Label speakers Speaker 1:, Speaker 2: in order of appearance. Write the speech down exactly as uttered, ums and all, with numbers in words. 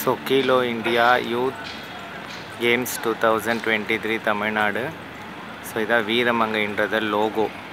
Speaker 1: So Khelo India youth games two thousand twenty three Tamil Nadu. So இதான் வீரமங்கைன்றத logo.